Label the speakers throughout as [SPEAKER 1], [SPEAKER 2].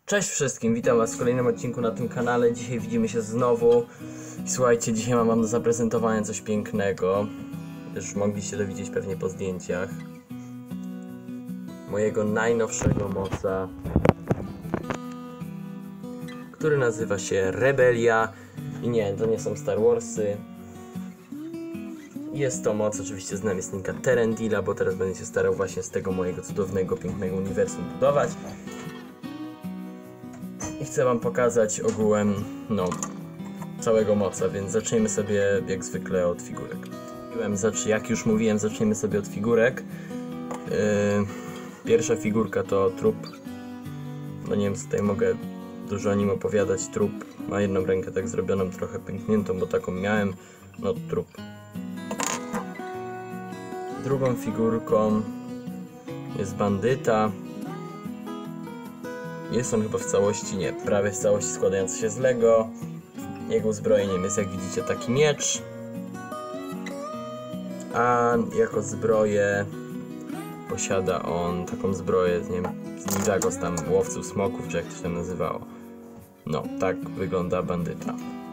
[SPEAKER 1] Cześć wszystkim, witam was w kolejnym odcinku na tym kanale. Dzisiaj widzimy się znowu. I słuchajcie, dzisiaj mam wam do zaprezentowania coś pięknego. Już mogliście dowiedzieć pewnie po zdjęciach. Mojego najnowszego moca, który nazywa się Rebelia. I nie, to nie są Star Warsy. Jest to moc oczywiście z namiestnika Terendila, bo teraz będę się starał właśnie z tego mojego cudownego, pięknego uniwersum budować. I chcę wam pokazać ogółem, całego moca, więc zaczniemy sobie jak zwykle od figurek. Jak już mówiłem, zaczniemy sobie od figurek. Pierwsza figurka to trup. No nie wiem, co tutaj mogę dużo o nim opowiadać. Trup ma jedną rękę tak zrobioną, trochę pękniętą, bo taką miałem. No, trup. Drugą figurką jest bandyta. Jest on chyba w całości, prawie w całości składający się z Lego. Jego uzbrojeniem jest, jak widzicie, taki miecz. A jako zbroję posiada on taką zbroję, nie wiem, z Ninjago, tam łowców smoków, czy jak to się nazywało. No, tak wygląda bandyta.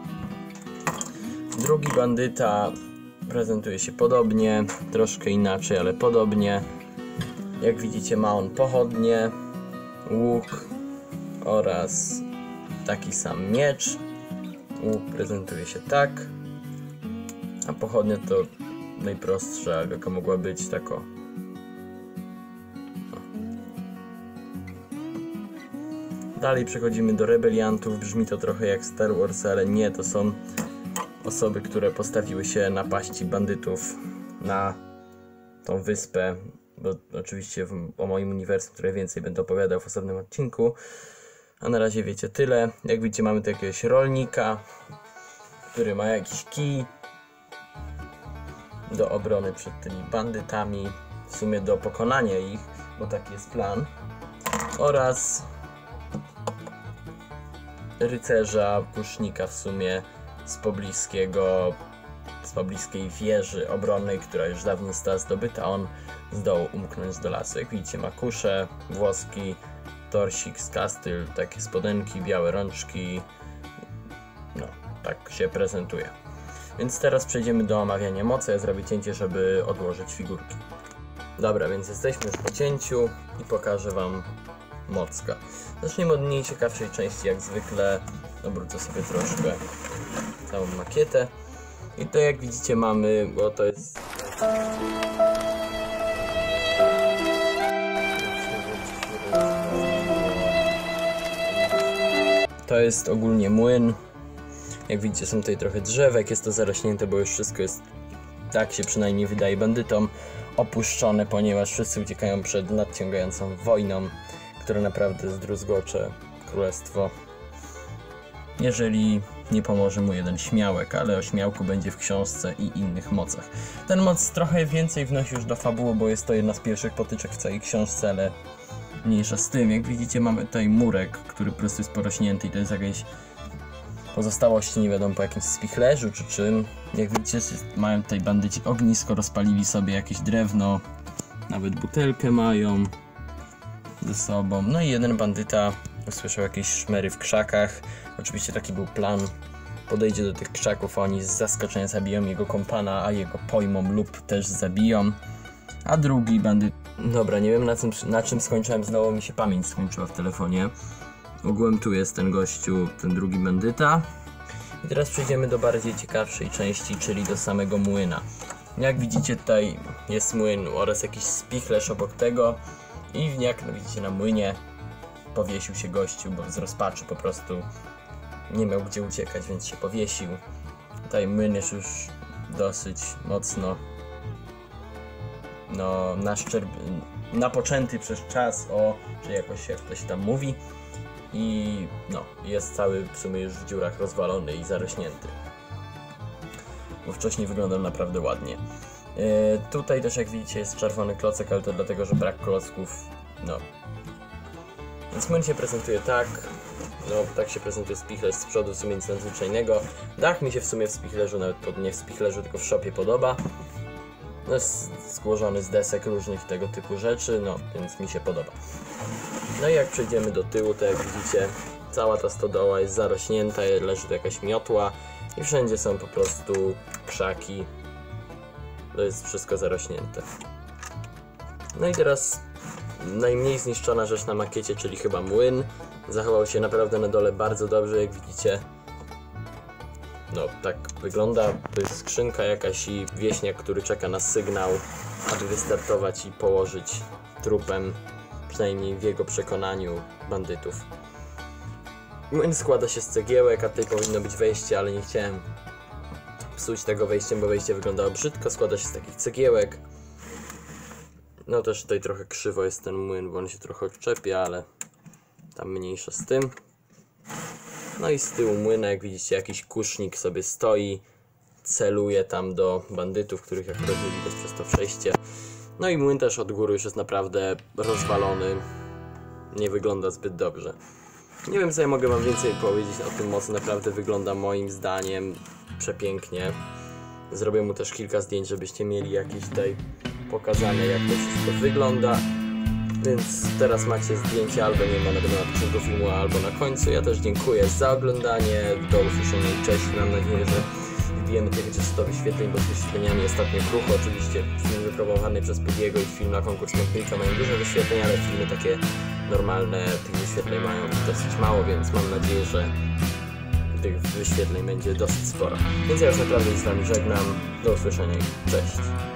[SPEAKER 1] Drugi bandyta prezentuje się podobnie, troszkę inaczej, ale podobnie. Jak widzicie, ma on pochodnie, łuk oraz taki sam miecz. Łuk prezentuje się tak, a pochodnia to najprostsza, jaka mogła być, tako. Dalej przechodzimy do rebeliantów. Brzmi to trochę jak Star Wars, ale nie, to są osoby, które postawiły się napaści bandytów na tą wyspę, bo oczywiście o moim uniwersum trochę więcej będę opowiadał w osobnym odcinku. A na razie wiecie tyle. Jak widzicie, mamy tu jakiegoś rolnika, który ma jakiś kij do obrony przed tymi bandytami, w sumie do pokonania ich, bo taki jest plan. Oraz rycerza, pusznika w sumie z pobliskiej wieży obronnej, która już dawno została zdobyta. On zdołał umknąć do lasu. Jak widzicie, ma kuszę, włoski, torsik z kastyl, takie spodenki, białe rączki. No, tak się prezentuje. Więc teraz przejdziemy do omawiania mocy. Ja zrobię cięcie, żeby odłożyć figurki. Dobra, więc jesteśmy już po cięciu i pokażę wam mocka. Zacznijmy od mniej ciekawszej części, jak zwykle. Obrócę sobie troszkę całą makietę. I to, jak widzicie, mamy, bo to jest... To jest ogólnie młyn. Jak widzicie, są tutaj trochę drzewek, jest to zarośnięte, bo już wszystko jest, tak się przynajmniej wydaje bandytom, opuszczone, ponieważ wszyscy uciekają przed nadciągającą wojną, która naprawdę zdruzgocze królestwo, jeżeli nie pomoże mu jeden śmiałek, ale o śmiałku będzie w książce i innych mocach. Ten moc trochę więcej wnosi już do fabuły, bo jest to jedna z pierwszych potyczek w całej książce, ale mniejsza z tym. Jak widzicie, mamy tutaj murek, który po prostu jest porośnięty i to jest jakieś pozostałości, nie wiadomo po jakimś spichlerzu czy czym. Jak widzicie, mają tutaj bandyci ognisko, rozpalili sobie jakieś drewno, nawet butelkę mają ze sobą. No i jeden bandyta usłyszał jakieś szmery w krzakach. Oczywiście taki był plan. Podejdzie do tych krzaków, a oni z zaskoczenia zabiją jego kompana, a jego pojmą lub też zabiją. A drugi bandyt... Dobra, nie wiem na czym skończyłem, znowu mi się pamięć skończyła w telefonie. Ogółem tu jest ten gościu, ten drugi bandyta. I teraz przejdziemy do bardziej ciekawszej części, czyli do samego młyna. Jak widzicie, tutaj jest młyn oraz jakiś spichlerz obok tego. I jak widzicie, na młynie powiesił się gościu, bo z rozpaczy po prostu nie miał gdzie uciekać, więc się powiesił. Tutaj młyn jest już dosyć mocno napoczęty przez czas, czy jakoś jak to się tam mówi. I jest cały w sumie już w dziurach rozwalony i zarośnięty. Bo wcześniej wyglądał naprawdę ładnie. Tutaj też, jak widzicie, jest czerwony klocek, ale to dlatego, że brak klocków. Więc młyn się prezentuje tak. Tak się prezentuje spichlerz z przodu, w sumie nic nadzwyczajnego. Dach mi się w sumie w spichlerzu, nawet nie w spichlerzu, tylko w szopie podoba. Jest złożony z desek różnych tego typu rzeczy, więc mi się podoba. No i jak przejdziemy do tyłu, to jak widzicie, cała ta stodoła jest zarośnięta, leży tu jakaś miotła i wszędzie są po prostu krzaki. To jest wszystko zarośnięte. No i teraz najmniej zniszczona rzecz na makiecie, czyli chyba młyn. Zachował się naprawdę na dole bardzo dobrze, jak widzicie. No, tak wygląda. To jest skrzynka jakaś i wieśniak, który czeka na sygnał, aby wystartować i położyć trupem, przynajmniej w jego przekonaniu, bandytów. Młyn składa się z cegiełek, a tutaj powinno być wejście, ale nie chciałem psuć tego wejściem, bo wejście wyglądało brzydko. Składa się z takich cegiełek. No też tutaj trochę krzywo jest ten młyn, bo on się trochę odczepia, ale tam mniejsza z tym. No i z tyłu młyna, jak widzicie, jakiś kusznik sobie stoi, celuje tam do bandytów, których akurat nie widać przez to przejście. No i młyn też od góry już jest naprawdę rozwalony, nie wygląda zbyt dobrze. Nie wiem, co ja mogę wam więcej powiedzieć o tym mocy, naprawdę wygląda moim zdaniem przepięknie. Zrobię mu też kilka zdjęć, żebyście mieli jakieś tutaj pokazane, jak to wszystko wygląda. Więc teraz macie zdjęcie, albo nie ma na początku filmu, albo na końcu. Ja też dziękuję za oglądanie, do usłyszenia i cześć. Mam nadzieję, że wbijemy tych 300 wyświetleń, bo z wyświetleniami ostatnio krucho. Oczywiście film wypróbowany przez Pudiego i film na konkurs Motylka mają duże wyświetlenia, ale filmy takie normalne tych wyświetleń mają dosyć mało, więc mam nadzieję, że tych wyświetleń będzie dosyć sporo. Więc ja już naprawdę z wami żegnam. Do usłyszenia i cześć.